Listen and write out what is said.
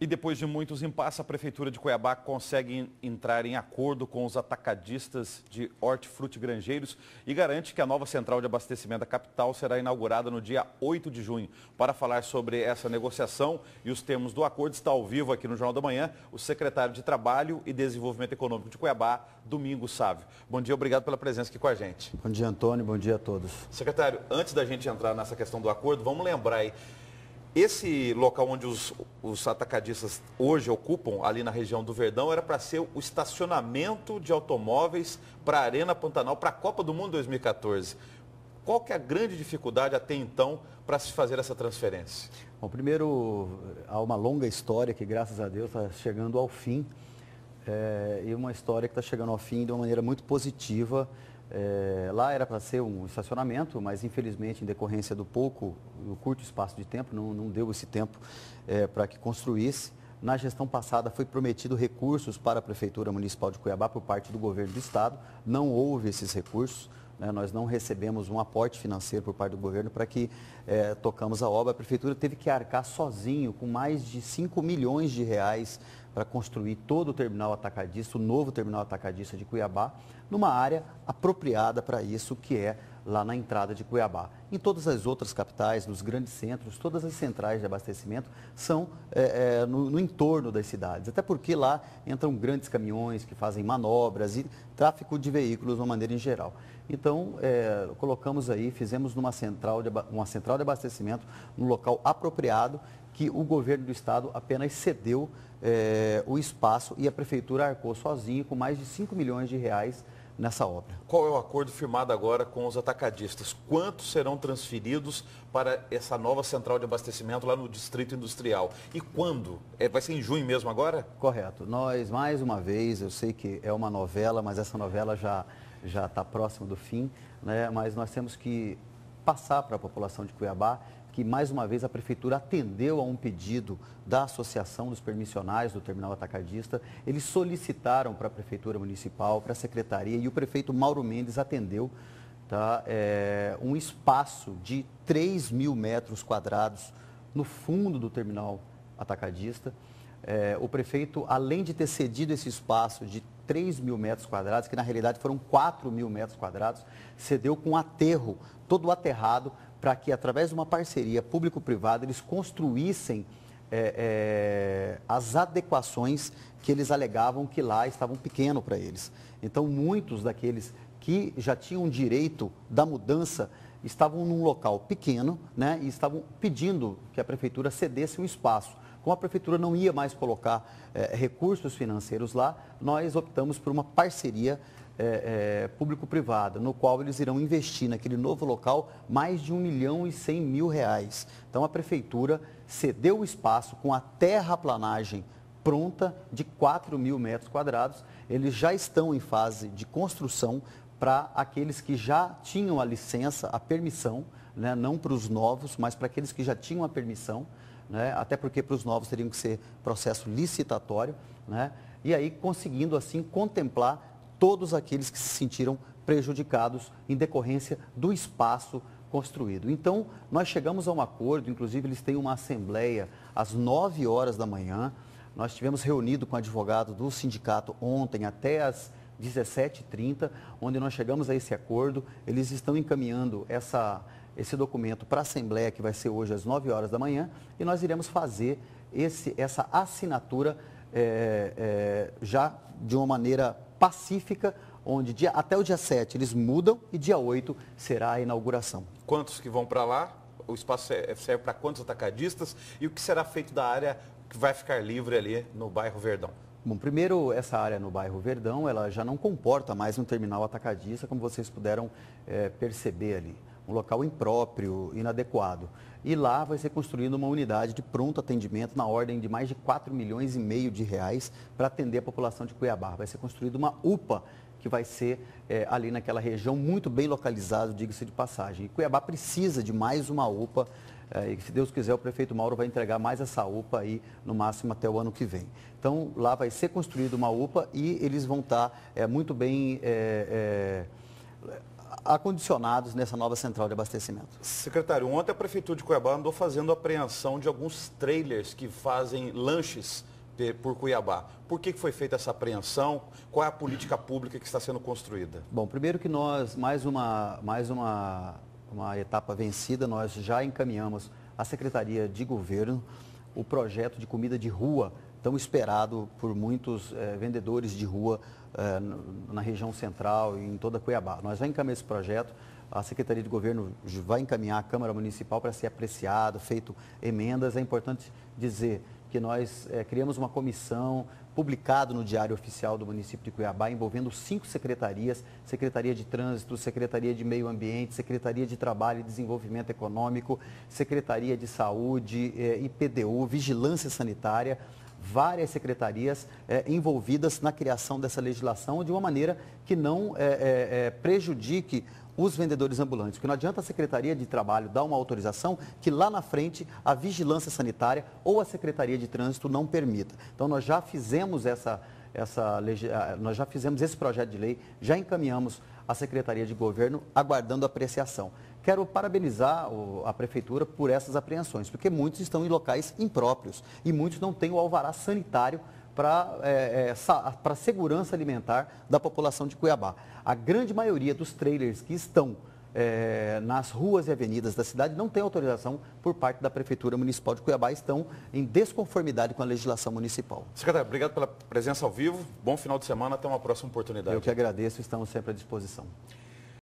E depois de muitos impasses, a Prefeitura de Cuiabá consegue entrar em acordo com os atacadistas de hortifruti granjeiros e garante que a nova central de abastecimento da capital será inaugurada no dia 8 de junho. Para falar sobre essa negociação e os termos do acordo, está ao vivo aqui no Jornal da Manhã o secretário de Trabalho e Desenvolvimento Econômico de Cuiabá, Domingos Sávio. Bom dia, obrigado pela presença aqui com a gente. Bom dia, Antônio, bom dia a todos. Secretário, antes da gente entrar nessa questão do acordo, vamos lembrar aí. Esse local onde os atacadistas hoje ocupam, ali na região do Verdão, era para ser o estacionamento de automóveis para a Arena Pantanal, para a Copa do Mundo 2014. Qual que é a grande dificuldade até então para se fazer essa transferência? Bom, primeiro, há uma longa história que, graças a Deus, está chegando ao fim. E uma história que está chegando ao fim de uma maneira muito positiva. Lá era para ser um estacionamento, mas infelizmente, em decorrência do curto espaço de tempo, não deu esse tempo para que construísse. Na gestão passada foi prometido recursos para a Prefeitura Municipal de Cuiabá por parte do governo do Estado. Não houve esses recursos, né? Nós não recebemos um aporte financeiro por parte do governo para que tocamos a obra. A Prefeitura teve que arcar sozinho com mais de 5 milhões de reais para construir todo o terminal atacadista, o novo terminal atacadista de Cuiabá, numa área apropriada para isso, que é lá na entrada de Cuiabá. Em todas as outras capitais, nos grandes centros, todas as centrais de abastecimento são no entorno das cidades, até porque lá entram grandes caminhões que fazem manobras e tráfego de veículos de uma maneira em geral. Então, colocamos aí, fizemos uma central de abastecimento, num local apropriado, que o governo do estado apenas cedeu o espaço e a prefeitura arcou sozinho com mais de 5 milhões de reais nessa obra. Qual é o acordo firmado agora com os atacadistas? Quantos serão transferidos para essa nova central de abastecimento lá no Distrito Industrial? E quando? Vai ser em junho mesmo agora? Correto. Nós, mais uma vez, eu sei que é uma novela, mas essa novela já está próxima do fim, né? Mas nós temos que passar para a população de Cuiabá que, mais uma vez, a Prefeitura atendeu a um pedido da Associação dos Permissionários do Terminal Atacadista. Eles solicitaram para a Prefeitura Municipal, para a Secretaria, e o prefeito Mauro Mendes atendeu, tá? Um espaço de 3 mil metros quadrados no fundo do Terminal Atacadista. O prefeito, além de ter cedido esse espaço de 3 mil metros quadrados, que na realidade foram 4 mil metros quadrados, cedeu com aterro, todo o aterrado, para que, através de uma parceria público-privada, eles construíssem as adequações que eles alegavam que lá estavam pequeno para eles. Então, muitos daqueles que já tinham direito da mudança estavam num local pequeno, né, e estavam pedindo que a Prefeitura cedesse um espaço. Como a Prefeitura não ia mais colocar recursos financeiros lá, nós optamos por uma parceria público-privada, no qual eles irão investir naquele novo local mais de 1.100.000 reais. Então, a Prefeitura cedeu o espaço com a terraplanagem pronta de 4 mil metros quadrados. Eles já estão em fase de construção para aqueles que já tinham a licença, a permissão, né? Não para os novos, mas para aqueles que já tinham a permissão, né? Até porque para os novos teriam que ser processo licitatório, né? E aí conseguindo assim contemplar todos aqueles que se sentiram prejudicados em decorrência do espaço construído. Então, nós chegamos a um acordo, inclusive eles têm uma assembleia às 9 horas da manhã. Nós tivemos reunido com advogado do sindicato ontem até às 17h30, onde nós chegamos a esse acordo. Eles estão encaminhando esse documento para a assembleia, que vai ser hoje às 9 horas da manhã, e nós iremos fazer essa assinatura já de uma maneira pacífica, onde até o dia 7 eles mudam e dia 8 será a inauguração. Quantos que vão para lá? O espaço serve para quantos atacadistas? E o que será feito da área que vai ficar livre ali no bairro Verdão? Bom, primeiro, essa área no bairro Verdão, ela já não comporta mais um terminal atacadista, como vocês puderam perceber ali. Um local impróprio, inadequado. E lá vai ser construída uma unidade de pronto atendimento na ordem de mais de 4,5 milhões de reais para atender a população de Cuiabá. Vai ser construída uma UPA, que vai ser ali naquela região muito bem localizada, diga-se de passagem. E Cuiabá precisa de mais uma UPA, e se Deus quiser o prefeito Mauro vai entregar mais essa UPA aí no máximo até o ano que vem. Então lá vai ser construída uma UPA e eles vão estar muito bem acondicionados nessa nova central de abastecimento. Secretário, ontem a Prefeitura de Cuiabá andou fazendo apreensão de alguns trailers que fazem lanches por Cuiabá. Por que foi feita essa apreensão? Qual é a política pública que está sendo construída? Bom, primeiro que nós, mais uma etapa vencida, nós já encaminhamos à Secretaria de Governo o projeto de comida de rua, tão esperado por muitos vendedores de rua na região central e em toda Cuiabá. Nós já encaminhamos esse projeto, a Secretaria de Governo vai encaminhar à Câmara Municipal para ser apreciado, feito emendas. É importante dizer que nós criamos uma comissão, publicado no Diário Oficial do município de Cuiabá, envolvendo 5 secretarias, Secretaria de Trânsito, Secretaria de Meio Ambiente, Secretaria de Trabalho e Desenvolvimento Econômico, Secretaria de Saúde, IPTU, Vigilância Sanitária, várias secretarias envolvidas na criação dessa legislação de uma maneira que não prejudique os vendedores ambulantes, porque não adianta a Secretaria de Trabalho dar uma autorização que lá na frente a Vigilância Sanitária ou a Secretaria de Trânsito não permita. Então nós já fizemos nós já fizemos esse projeto de lei, já encaminhamos à Secretaria de Governo, aguardando apreciação. Quero parabenizar a Prefeitura por essas apreensões, porque muitos estão em locais impróprios e muitos não têm o alvará sanitário para a segurança alimentar da população de Cuiabá. A grande maioria dos trailers que estão nas ruas e avenidas da cidade não tem autorização por parte da Prefeitura Municipal de Cuiabá, estão em desconformidade com a legislação municipal. Secretário, obrigado pela presença ao vivo, bom final de semana, até uma próxima oportunidade. Eu que agradeço, estamos sempre à disposição.